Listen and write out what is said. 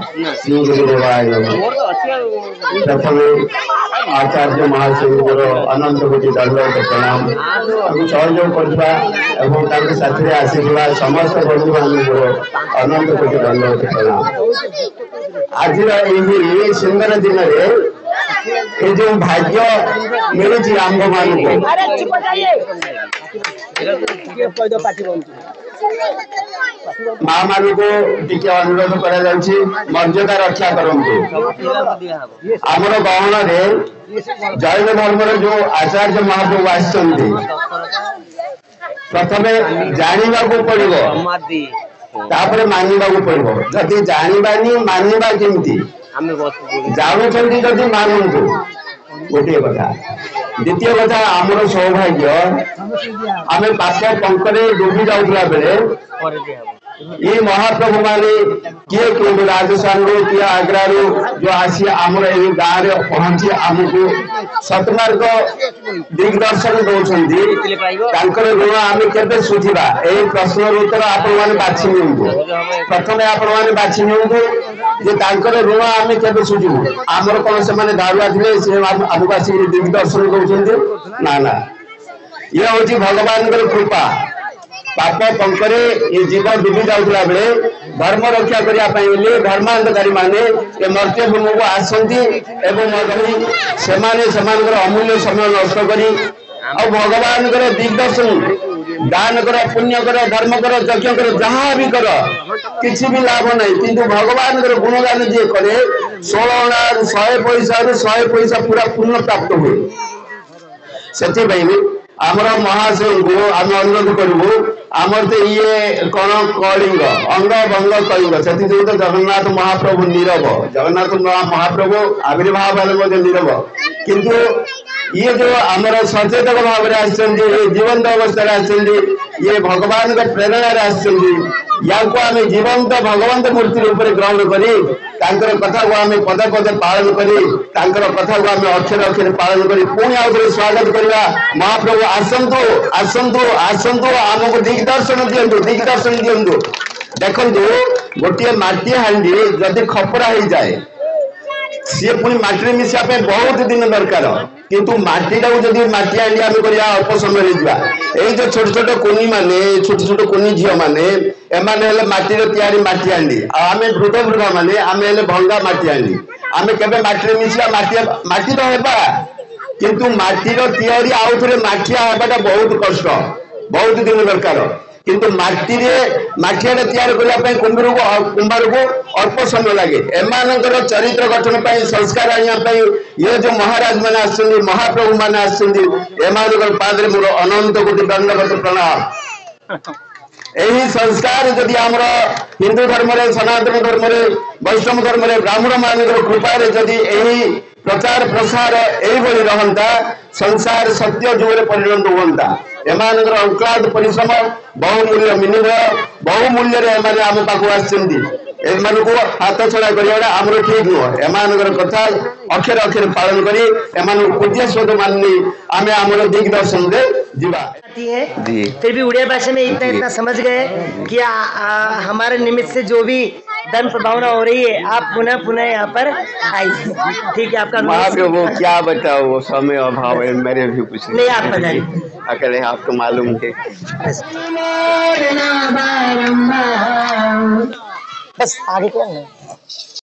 श्री गुरुदेवाय नमः। प्रथमे आचार्य महाशय अनंत कोटि दंडवत प्रणाम। सहयोग कर साथी आसीथिबा समस्त बंधु बांधव अनंत कोटि दंडवत प्रणाम। आज ये सुंदर दिन ये जो भाग्य मिलूँ आंभ मान माँ मान को टी अनुरोध कर मर्यादा रक्षा करूँ। आमर गहन जैन धर्म जो आचार्य महाप्रभु आसचंदी प्रथमे जानिबा को पड़िबो तापर मानिबा को पड़िबो। जदि जानिबानी मानिबा केमती जानुचंदी जदि मानंतु गोटे कथा। द्वितीय कथा आमर सौभाग्य आम पाप पंकरे डूबी जाऊला बेले ये महाप्रभु माने किए क्यों राजस्थान रो किए आग्रा रो जो आसी आमर ए गाँव रे पहुंची आमको सतमार्ग दिग्दर्शन दौरान ऋण आम के सुझा यही प्रश्न उत्तर आपण मैंने बाछि नियंतु। प्रथम आपण मैंने बाछि नियंतु जे ऋण आम के सुझू। आमर कौन से दारुआ थे आमको आसिक दिग्दर्शन दौरान ना ना ये हूँ भगवान कृपा। पाप पंकरे ये जीव डूबी जाऊला बेले धर्म रक्षा करने धर्मांतकारी माने ये मर्त्य भूमि को आसती अमूल्य समय नष्ट कर भगवान दिग्दर्शन दान कर पुण्य कर धर्म कर यज्ञ कर जहाँ भी कर किसी भी लाभ नहीं किंतु भगवान गुणगान जी करे 16 100 पैसा पूरा पुण्य प्राप्त हुए। से आमर महाशय को आम अनुरोध करूँ आमर तो ये कौन कलिंग अंग भंग कलिंग से तो जगन्नाथ महाप्रभु नीरव जगन्नाथ महाप्रभु आविर्भाव नीरव किंतु ये जो आमर सचेतक भाव में जीवंत अवस्था ये भगवान प्रेरणा या आम जीवंत भगवंत मूर्ति रूप में ग्रहण कर कथा को आम पदे पदे पालन कर कथा को आम अक्षर अक्षर पालन कर पुणी आउे स्वागत करवा। महाप्रभु आसतु आसतु आसतु आमको दिग्दर्शन दिंतु देखु गोटे माटी हांडी जदि खपरा हो जाए सी पुणी माटी मिसा बहुत दिन दरकार किंतु माटी जदि माटी हांडी आम कर अल्प समय यही जो छोट छोट कुनी माने छोट छोट कुनी झील मैंने एमाने माटी माटी हांडी आम वृद्ध वृद्धा माने आम भंगा माटी हांडी आम के माटी मिसा माटी तो हेबा किंतु माटीर तैयारी आउ थे माठिया हवाटा बहुत कष्ट बहुत दिन दरकार किंतु माठिया तैयार करने कुंभार को अल्प समय लगे। एमानकर चरित्र गठन संस्कार आने ये जो महाराज मैंने आसुच्च महाप्रभु मैंने आसुच्च पादरे मोर अनंत कोटि दंडवत प्रणाम। यही संस्कार जदि आमर हिंदू धर्म सनातन धर्म वैष्णव धर्म ब्राह्मण मान कृपार जदि यही प्रचार प्रसार यही रहता संसार सत्य जुगे परिणत होता। एमान अंक्लाद परिश्रम बहुमूल्य विनिमय बहुमूल्य आम पाक को हाथ छड़ा कर आमर ठीक नुह एमान कथा अक्षर अक्षर पालन कर पूज्य स्रोत मानी आम आम दिग्दर्शन दे जीवा। फिर भी उड़िया भाषा में इतना समझ गए कि हमारे निमित्त से जो भी धन प्रभावना हो रही है आप पुनः पुनः यहाँ पर आइए। ठीक है आपका वो क्या बताओ वो समय अभाव है मेरे भी कुछ नहीं आप बताइए अकेले आपको मालूम है बस आगे क्या नहीं।